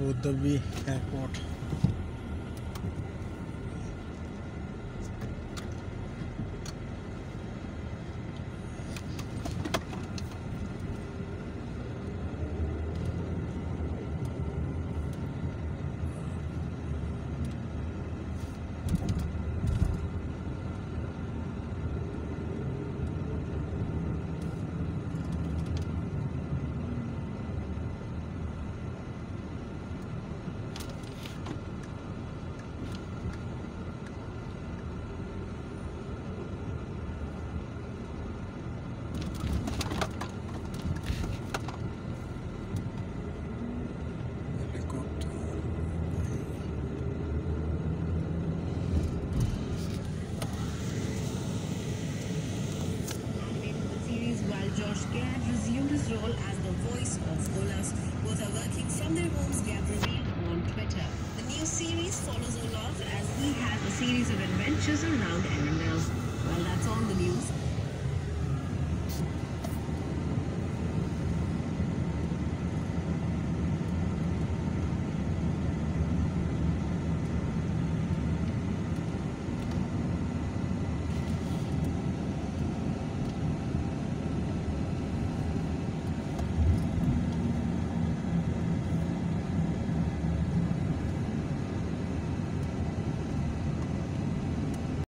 Abu Dhabi airport. Josh Gad resumed his role as the voice of Olaf. Both are working from their homes, Gad revealed on Twitter. The new series follows Olaf as he has a series of adventures around Arendelle. Well, that's all the news.